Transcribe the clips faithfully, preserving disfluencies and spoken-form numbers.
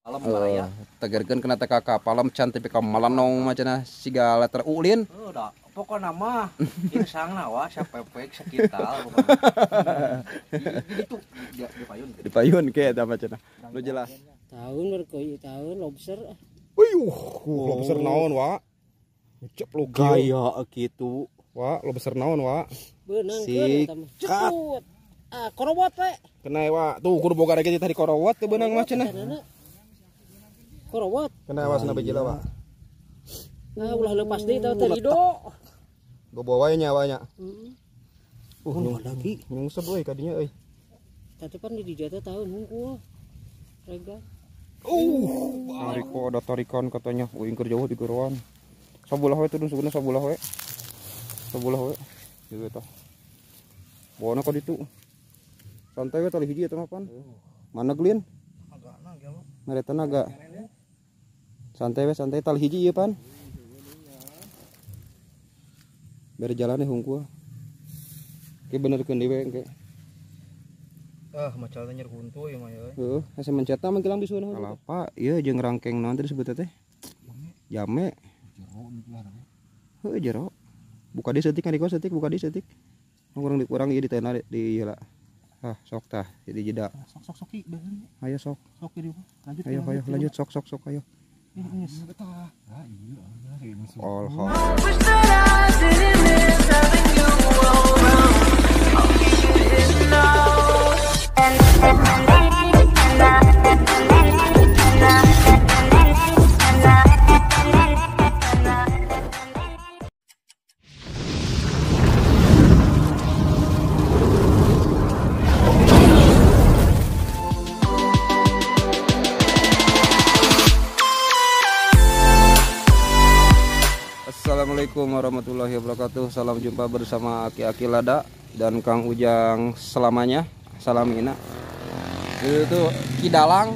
Alam baraya. Tegerkeun kena teka kapalam can tapi ka malanong macana siga letter ulin. Oh, da. Pokoknya mah insang nawa sapepek sakital pokoknya. Jadi tuh di, di payun. Di payun ke eta macana. Nu jelas. Tahun berkoy tahun lobster. Wih, lobster naon wa? Cep lu Gaya kitu. Wa, lobster naon wa? Beunang Sik. ceput. Ah, korowot we. Kena wa, tuh kudu boga rek tadi korowot teu beunang mah cenah. Korowot. Kena wasna bejela wa. Ah, ulah lepas deui teh terido. Bobo wae nyawanya. Heeh. Uh, nyung lagi, nyungsep euy kadinya euy. Tatipan di dijata tahun hungkul. Rega. Uh, Riko ada tarikan katanya, uing keur jauh di geroan. Sabulah we tudun sebenarnya sabulah we. Sabulah we. Gitu tah. Bawana ka ditu. Santai we tali hiji eta mah pan. Mana glin? Agana gelo. Mere tenaga. Santai we santai tali hiji ieu pan. Biar jalan hungkul. Ke benerkeun dewe engke. Ah, macalna nyer huntu ieu mah euy. Heeh, asa mencetna mah kilang bisueun. Kalapa, ieu jeung rangkeng naon teh disebut teh? Jame. Heuh, jero. Buka di setik kan di setik, buka di setik. Urang di urang ieu di tena di ieu lah. Ah, sok tah, jadi jeda. Sok sok soki beun. Ayo sok. Sok di lanjut. Ayo ayo lanjut sok sok sok ayo. Ini betah. Ah, iya. All Assalamualaikum warahmatullahi wabarakatuh. Salam jumpa bersama Aki-Aki Lada dan Kang Ujang selamanya. Salam ina. Itu kidalang.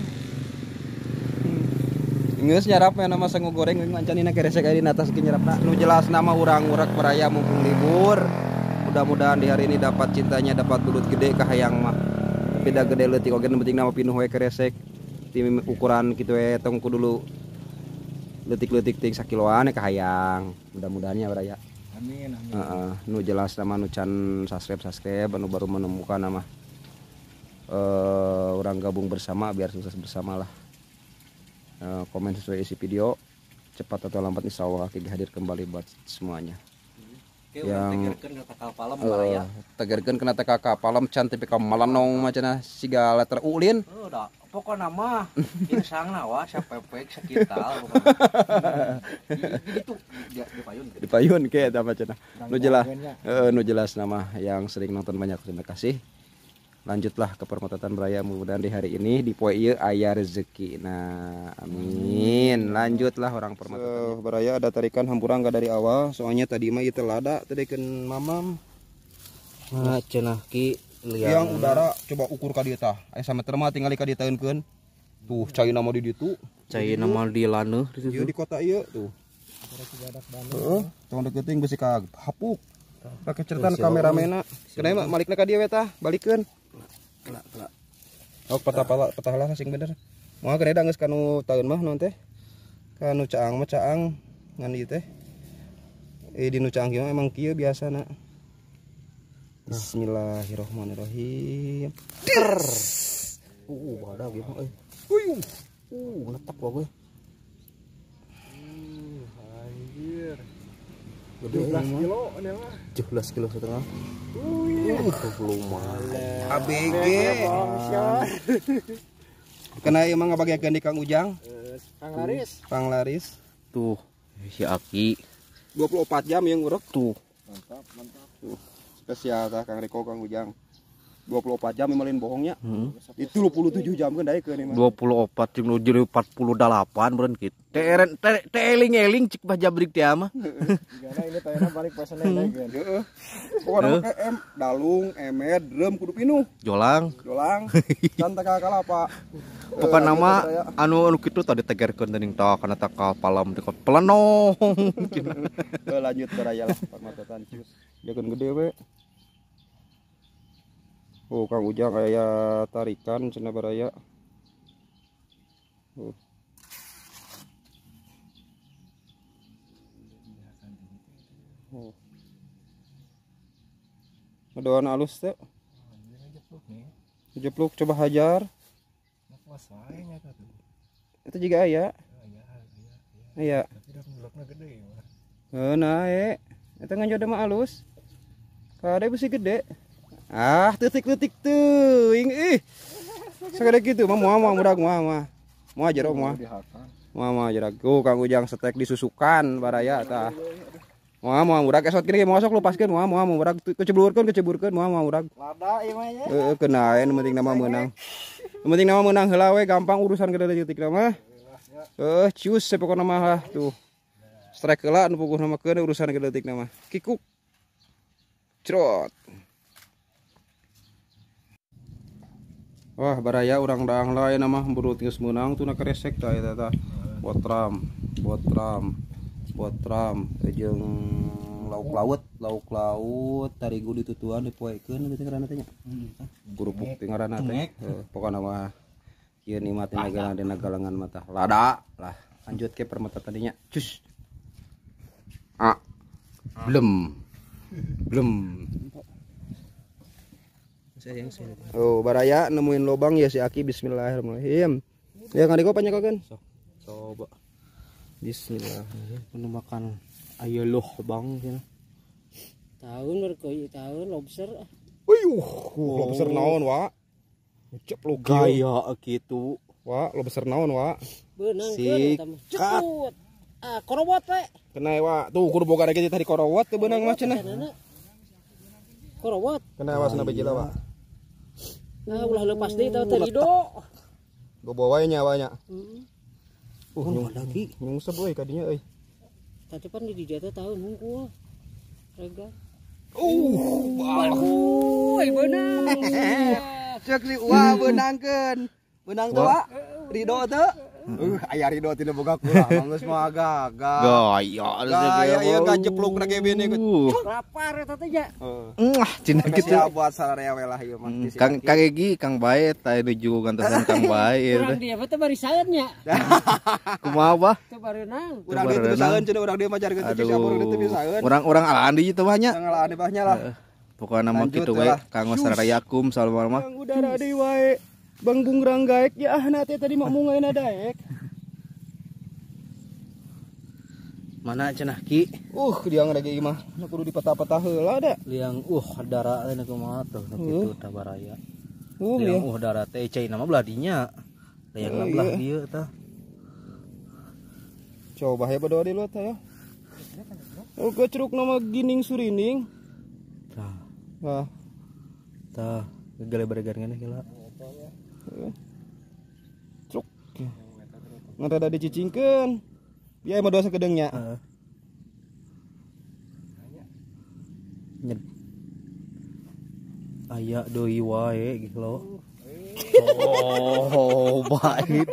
Geus nyarapna nama sangu goreng mancanina keresek aya di atas ge nyarapna. Nu jelas nama urang urak peraya mumpung libur. Mudah-mudahan di hari ini dapat cintanya, dapat dulut gede ka hayang mah. Beda gede leutik oge penting nama pinuh we keresek. Tim ukuran kitu we tong kudu dulu letik-letik ting sakiloan ka hayang. Mudah-mudahannya beraya. Amin amin. Heeh, nu jelas nama nu can subscribe-subscribe anu baru menemukan nama eh orang gabung bersama biar sukses bersama lah. E, komen sesuai isi video. Cepat atau lambat insya Allah Aki hadir kembali buat semuanya. Oke, yang tegerkeun ka kapalam baraya. tegerkeun kena teka kapalam can tapi ka malanong macana siga letter ulin. Oh, da. Pokoknya mah insang nawa sapepek sakital pokoknya. Jadi tuh di, di payun. Di payun ke eta macana. Nu jelas heeh nu jelas nama yang sering nonton banyak terima kasih. Lanjutlah ke permotatan beraya, mudah-mudahan di hari ini di poe ieu aya rezeki. Nah, amin. Lanjutlah orang permotatan. Beraya ada tarikan hampura enggak dari awal, soalnya tadi mah ieu teh lada tadikeun mamam. Nah, cenah ki Yang udara coba ukur ka dieu tah. Aya sameter mah tinggal ka ditaeunkeun. Tuh, cai nama di ditu. cai nama di laneuh di Ieu di kota ieu tuh. Heeh, tong deketing besi ka hapuk. Pakai ceretan kameramena. Kenapa mah malikna ka dieu we tah, balikeun. Kena kena. Oh, patah pala patah lah sing bener. Moal keneda geus kanu taeun mah naon teh. Kanu caang mah caang ngan ieu teh. Eh di nu caang kieu emang kieu biasana. Bismillahirrahmanirrahim. Der. Uh, ada gitu euy. Uyuh. Uh, netek gua gue. Anjir. tujuh belas kilo ini mah. tujuh belas kilo setengah. Uh, lumayan. A B G. Kena emang ngabagiakeun di Kang Ujang. Kang Laris. Kang Laris. Tuh, si Aki dua puluh empat jam yang urek. tuh. Mantap, mantap. Tuh. Spesial tah Kang Riko Kang Ujang. dua puluh empat jam malin bohongnya. Hmm. Itu dua puluh tujuh jam kan daekeun ieu mah. dua puluh empat jeung nuju empat puluh delapan beureun kitu. Teren teeling-eling cik bah jabrik teh mah. Karena ini tayana balik pesana daekeun. Heeh. Pokona mah em dalung, emed, drum kudu pinuh. Jolang. Jolang. Santai ka kalapa. Pokoknya nama anu anu kitu tadi tegerkeun teuing tah kana teh palam teh pelenong. Tuh lanjut beraya lah permatotan cius. Jakeun gede we. Oh, Kang Ujang aya tarikan cenah baraya. Oh. Oh. Aduan halus teh. Jepluk coba hajar. Itu juga aya. Aya. Nah, eh. Itu nganjot mah halus. Kada besi gede. Ah, tetik-tetik tuh. Ih. Sekali gitu mah moal moal mudag moal moal. Moal aja moal. Moal moal aja. Go Kang Ujang steak disusukan baraya tah. Moal moal mudag esot gini mau sok lepaskeun moal moal mudag keceburkeun keceburkeun moal moal mudag. Lada ieu mah nya. Heeh kenaen penting nama menang. Penting nama menang heula we gampang urusan gede detik nama. Eh cius sepokona mah lah tuh. Strike heula nu puguh nama keun urusan gede detik nama. Kikuk. Crot. Wah baraya urang daang lain nama burut geus meunang tuna keresek tah eta tah. Botram, botram, botram jeung lauk laut, lauk laut tarigu ditutuan dipoekeun gitu ngaranna teh nya. Gurupuk teh ngaranna teh. Pokona mah ieu nikmatin nagana dina galangan mata. Lada lah. Lanjut ke permata tadinya. Cus. Ah. Belum. Belum. Oh baraya nemuin lobang ya si Aki. Bismillahirrahmanirrahim. Ya kan diko panyakokeun. So, coba. Bismillah. Penuh makan ayo loh bang sih. Tahun berkoi tahun lobster. Wih, lobster naon wa? Ceplok Gaya gitu. wa, lobster naon wa? Beunang Si keun ceput. Ah, korobot we. Kena wa, tuh kudu boga lagi tadi korowot teh beunang mah cenah. Korobot. Kena wa sana bejila wa. Nah, ulah lepas deui tah teh Rido. Go bawa we nya wa nya. Heeh. Uh, nyung lagi, nyungsep euy kadinya euy. Tadi pan di dijata tahun hungkul. Rega. Uh, Woi, beunang. cek si wa beunangkeun. Beunang teh wa? Rido teh? Uh, aya Rido tina boga kurang, geus mah gagal. Gaya Gaya ieu gajepluk na ge bene. Lapar eta teh nya. Wah, cina gitu. Siap buat sararea we lah ieu mah. Kang Kang Egi, Kang Bae, tah nuju gantosan Kang Bae. Urang dia teh bari saeun nya. Kumaha bah? Teu bareunang. Urang dia teu bisaeun cenah urang dia mah jarkeun teu bisa urang dia teu bisaeun. Orang-orang alaan di itu banyak. Ngalaan di bahnya lah. Pokoknya nama Lanjut kitu we. we kanggo sararea kum salma mah. Bang udara deui wae. Bang bungrang gaek ya ah na teh tadi mak mungaina daek. Mana cenah Ki? Uh, dia lagi mah. Na kudu dipetah-petah heula da. Liang uh dara teh kumaha tuh nu kitu tah baraya. Uh, Liang uh dara teh cai nama belah dinya. Liang Oh, belah iya. dieu tah. coba ya berdoa di luar ya. Oh, kecruk nama gining surining. Tah, Wah, tah geleberegan ngene heula. truk. Ngarada dicicingkeun. Biaya mah dosa kedengnya. Heeh. Nyed. Aya deui wae gitu loh. Oh, baik.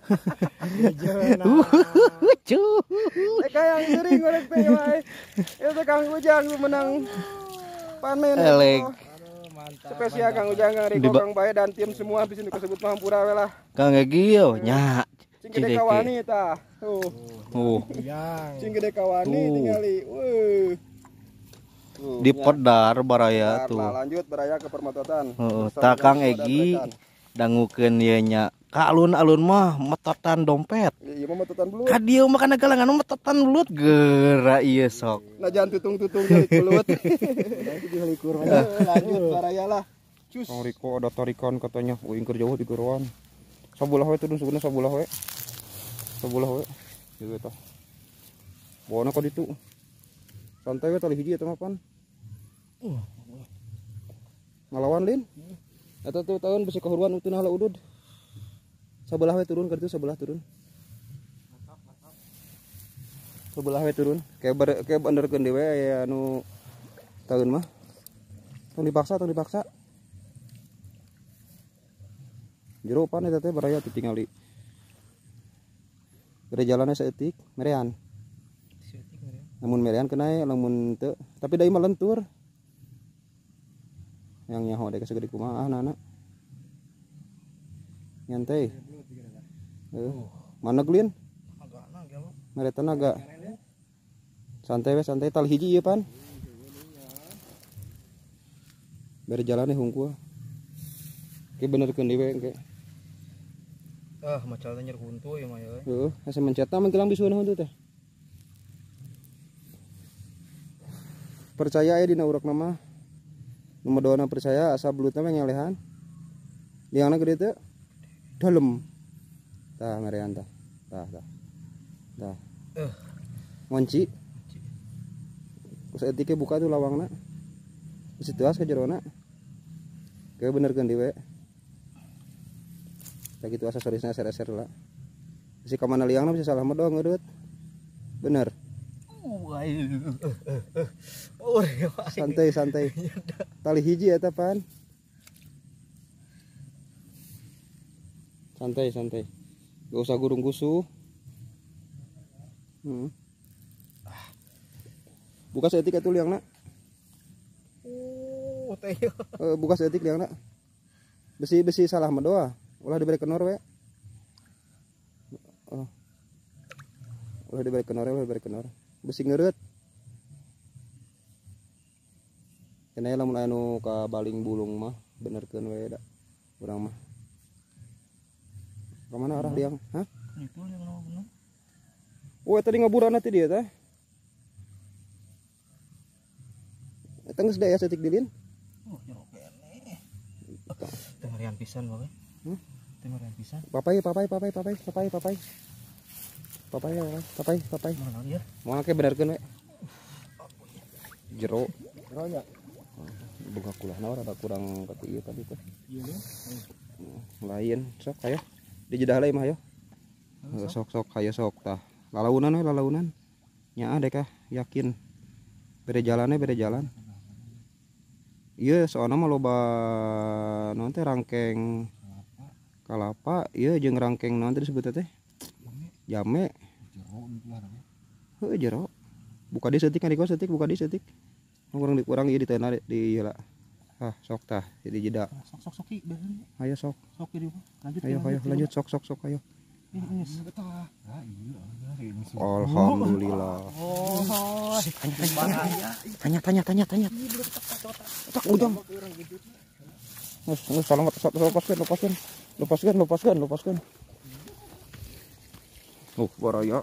Cu. Eh kayang sering goreng teh wae. Itu Kang Ujang menang panen. Elek. Spesial Kang Ujang, Kang Riko, Kang Bae dan tim semua di sini disebut Mahampura we lah. Kang Egi yo nya. Cing gede kawani tah. Tuh. Oh, Cing gede kawani Tuh. tingali. Weuh. Tuh. di Podar baraya Bentar tuh. lah, lanjut beraya ke permatotan. Heeh, Bersama tah Kang dengan Egi rekan. dangukeun ieu nya. Ka alun-alun mah metotan dompet. Iya mah matotan dulu. Ka dieu mah kana galangan metotan belut geura ieu sok. Nah jangan tutung-tutung jadi kulut. Lanjut baraya lah. Cus. Kang Riko ada tarikan katanya. Uing keur jauh di geroan. Sabulah we turun sebenarnya sabulah we. Sabulah we. Ieu tah. Bawana ka ditu. Santai we tali hiji eta mah pan. Ngalawan Lin. Eta tuh tahun besi kahuruan utun hala udud. Sabelah we turun kertu sebelah turun. Sebelah we turun. Kayak ber, kayak benerkeun dewe aya anu tahun mah. Tong dipaksa, tong dipaksa. Jero pan eta teh baraya teu tingali. Gede jalannya saeutik, merean. Namun merean kena lamun teu, tapi da mah lentur. Yang nyaho dek segede kumaha anak-anak. Nyantai. Eh, mana Glin? Agakna gelo. Mere tenaga. Santai we santai tali hiji ieu pan. Bere jalan nih hungkul. Oke benerkeun dewe engke. Ah, macalna nyer huntu ya mah ya. Heeh, asa mencetna mah gelang bisueun huntu teh. Percaya ya dina urang mah. Nu medona percaya asa belutna mah ngelehan. Liangna gede teh. Dalem. Tah merean tah. Tah tah. Tah. Eh, Ngunci. Kus etike buka tuh lawangna. Geus teuas ka jerona. Ke benerkeun dewe. Tak gitu aksesorisnya ser-ser lah. Si kamana liangna bisa salah mah doang ngeureut. Bener. oh, Santai santai. Tali hiji eta pan. Santai santai. Gak usah gurung gusuh. Hmm. Buka seetik atuh liangna. Oh, teh. Eh, buka seetik liangna. Besi-besi salah mah doa. Ulah diberi kenor we. Oh. Ulah diberi kenor, ulah diberi kenor. Besi ngeureut. Keneh lamun anu ka baling bulung mah benerkeun we da. Urang mah. Ka mana arah liang? Hah? Itu yang bener. Oh, tadi ngaburanna ti dieu teh. Eta geus daya setik dilin. Oh, jero kene. Teu ngarian pisan bae. Hmm? Teu ngarian pisan. Papai, papai, papai, papai, papai, papai. Papai, papai, papai. Mana dia? Moal ke benerkeun we. Jero. Jero nya. Buka kulahna rada kurang kati ieu tadi teh. Ieu nya. Lain sok hayo. Di jedah lain mah hayo. Sok sok hayo sok tah. Lalaunan we lalaunan. Nyaa dek ah yakin. Bere jalannya bere jalan. Iya soalnya mah loba naon teh rangkeng kalapa, iya jeung rangkeng naon teh disebut teh? Jame. Heuh jero. Buka di setik kan di setik buka di setik. Urang di urang ieu di teuna di ieu lah. Ah sok tah jadi jeda. Sok sok soki bener. Ayo sok. Sok di lanjut. Ayo ayo lanjut sok sok sok ayo. Ini betah. Ah iya, ini Alhamdulillah. Oh, Tanya tanya tanya tanya. Tak ujang. Nus nus salam satu lepaskan lepaskan lepaskan lepaskan lepaskan. Oh baraya.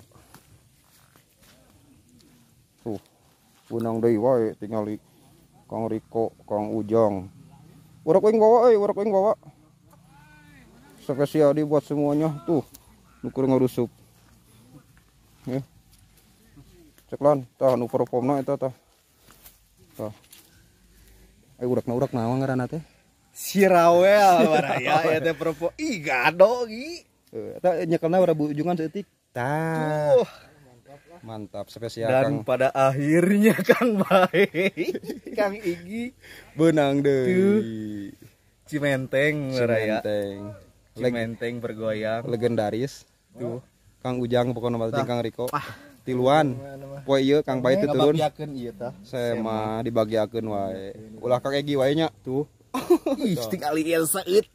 Tuh punang deui wae tingali Kang Riko, Kang Ujang. Urak wing bawa euy, urak wing bawa. Spesial dibuat semuanya tuh. Nukur ngarusup. Ya. Cek lan, tah nu performna eta tah. Tah. Ai urakna urak naon ngaranna teh? Sirawel baraya ya teh propo. Ih gado gi. Heuh, eta nyekelna ora ujungan seutik. Tah. Mantap spesial Dan Kang. pada akhirnya Kang baik. Kang Igi Benang deui. Cimenteng baraya. Cimenteng. Cimenteng bergoyang. Legendaris. Tuh. Kang Ujang pokoknya mah Kang Riko. Tiluan. Poe ieu Kang Bae teu turun. Ngabagiakeun ieu tah. Saya mah dibagiakeun wae. Ulah Kang Egi wae nya tuh. Ih, tinggal Elsa eut.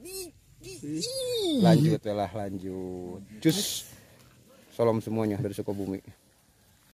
Lanjut we lah lanjut. Cus. Salam semuanya dari Sukabumi.